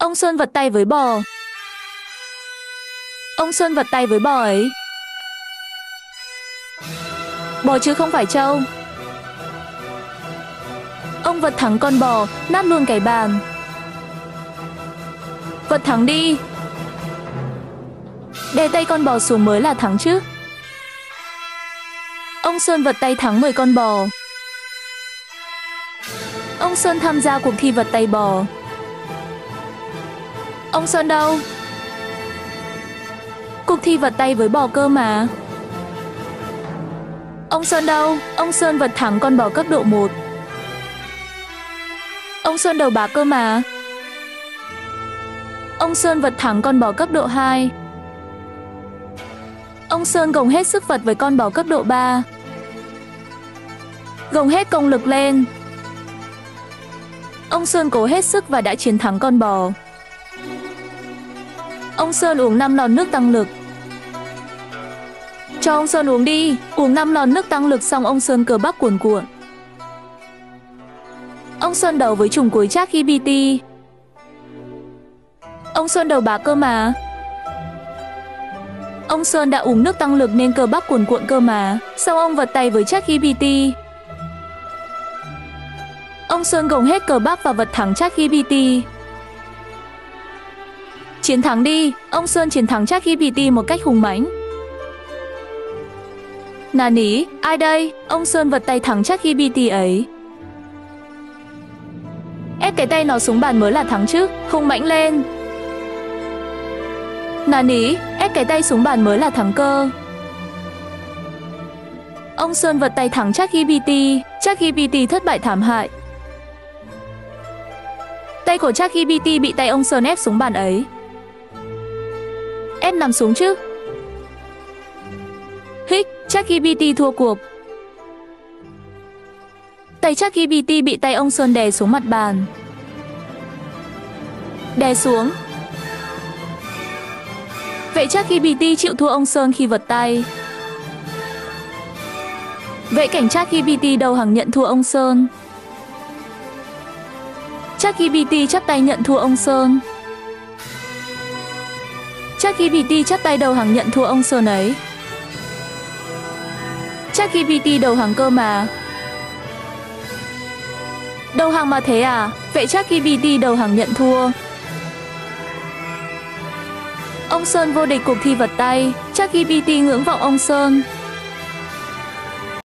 Ông Sơn vật tay với bò. Ông Sơn vật tay với bò ấy. Bò chứ không phải trâu. Ông vật thắng con bò, nát luôn cái bàn. Vật thắng đi. Đè tay con bò xuống mới là thắng chứ. Ông Sơn vật tay thắng 10 con bò. Ông Sơn tham gia cuộc thi vật tay bò. Ông Sơn đâu? Cuộc thi vật tay với bò cơ mà. Ông Sơn đâu? Ông Sơn vật thắng con bò cấp độ 1. Ông Sơn đầu bạc cơ mà. Ông Sơn vật thắng con bò cấp độ 2. Ông Sơn gồng hết sức vật với con bò cấp độ 3. Gồng hết công lực lên. Ông Sơn cố hết sức và đã chiến thắng con bò. Ông Sơn uống 5 lon nước tăng lực. Cho ông Sơn uống đi. Uống 5 lon nước tăng lực xong ông Sơn cơ bắp cuồn cuộn. Ông Sơn đấu với trùng cuối ChatGPT. Ông Sơn đầu bạc cơ mà. Ông Sơn đã uống nước tăng lực nên cơ bắp cuồn cuộn cơ mà. Sao ông vật tay với ChatGPT? Ông Sơn gồng hết cơ bắp và vật thắng ChatGPT. Chiến thắng đi. Ông Sơn chiến thắng ChatGPT một cách hùng mãnh. Nání, ai đây? Ông Sơn vật tay thắng ChatGPT ấy. Ép cái tay nó xuống bàn mới là thắng chứ. Hùng mãnh lên. Nání, ép cái tay xuống bàn mới là thắng cơ. Ông Sơn vật tay thắng ChatGPT. ChatGPT thất bại thảm hại. Tay của ChatGPT bị tay ông Sơn ép xuống bàn ấy. Ép nằm xuống chứ. Hích, ChatGPT thua cuộc. Tay ChatGPT bị tay ông Sơn đè xuống mặt bàn. Đè xuống. Vậy ChatGPT chịu thua ông Sơn khi vật tay. Vậy cảnh ChatGPT đầu hàng nhận thua ông Sơn. ChatGPT chắp tay nhận thua ông Sơn. ChatGPT chắp tay đầu hàng nhận thua ông Sơn ấy. ChatGPT đầu hàng cơ mà. Đầu hàng mà thế à? Vậy ChatGPT đầu hàng nhận thua. Ông Sơn vô địch cuộc thi vật tay. ChatGPT ngưỡng vọng ông Sơn.